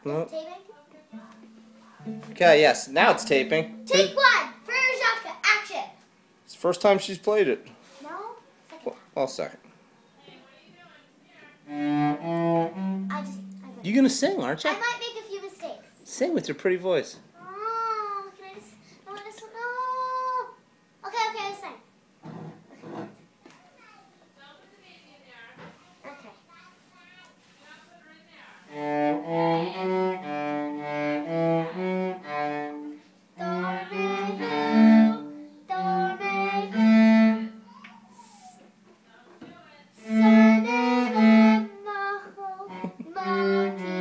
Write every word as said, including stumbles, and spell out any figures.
No. Is it taping? Okay, yes, now it's taping. Take one! Verzaka, action! It's the first time she's played it. No? Second. Well, well second. I just... I You're gonna sing, aren't you? I might make a few mistakes. Sing with your pretty voice. Oh, can I just... I want to... No! Okay, okay, I sing. Okay.